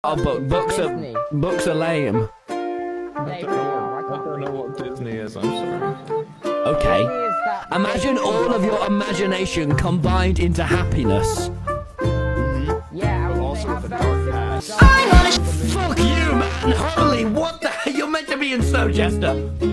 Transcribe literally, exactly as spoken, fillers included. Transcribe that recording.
Oh, but books Disney. are books are lame. They I don't really know, are. I I don't know what Disney is, I'm sorry. Okay. Disney is that Imagine all of your imagination combined into happiness. Yeah, But well, also they with have a very dark similar past. jobs. Fuck you, man! Holy, what the hell? You're meant to be in Snowchester.